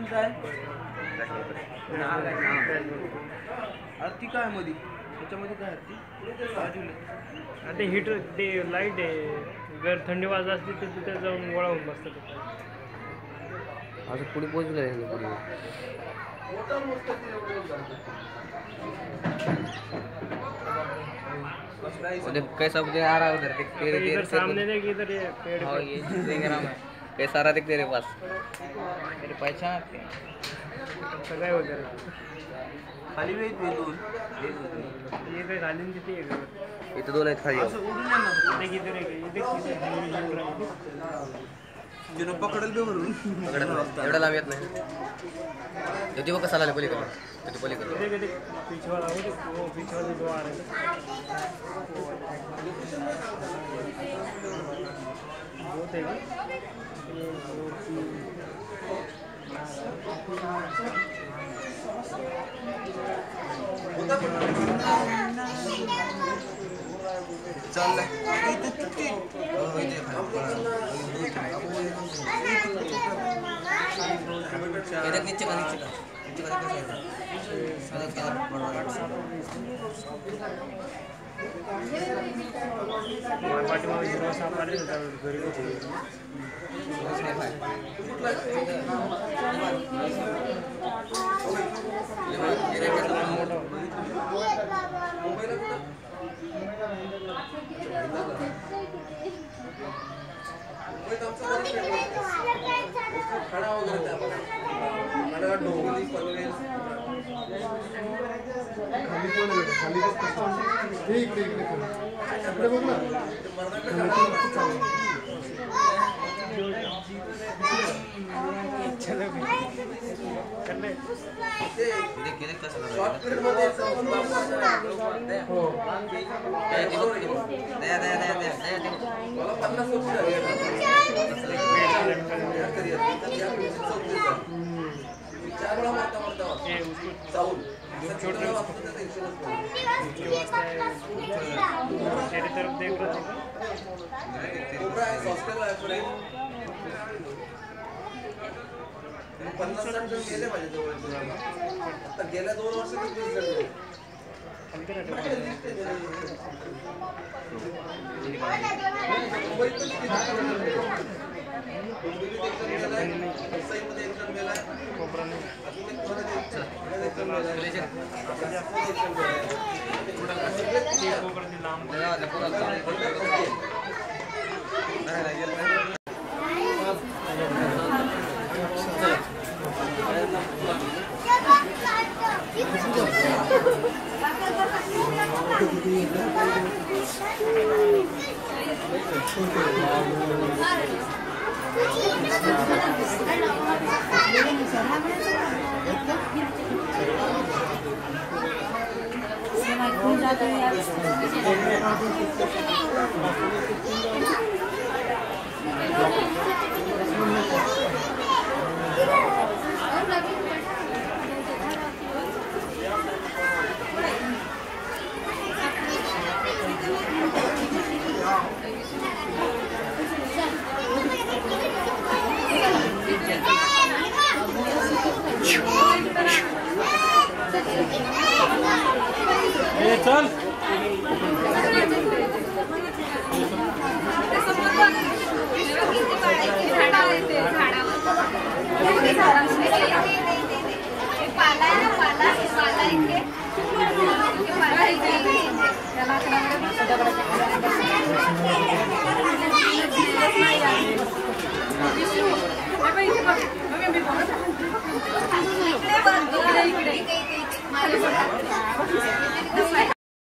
कोणता आहे? आरती काय मध्ये त्याच्यामध्ये काय आरती बाजूला ते हीटर ते लाईट आहे जर थंडी वाजत असते तर तिथे जाऊन गोळा होऊन बसतात असं पुढे पोहोचलं आहे पुढे कैसा मुझे आ रहा है उधर इधर सामने देख इधर ये पेड़ हाँ ये देंगे ना मैं कैसा आ रहा देख तेरे पास तेरे पहचान सगळे वगैरे खाली वेळ दोन ये काय खाली किती आहे इथं दोन आहेत खाली असं उडून येणार देख इधर एक जिनं पकडल बे भरून एवढा लांब येत नाही येते बघ कसा आला पलीकडे येते पलीकडे देख देख पीछे वाला वो पीछे वाले दो आ रहे हैं बहुत है चाललंय नीचे का पाठीमागे हिरवा साप आले ना घरी तेरी तरफ देख रहा था गेल्या 2 वर्षात चल इकडे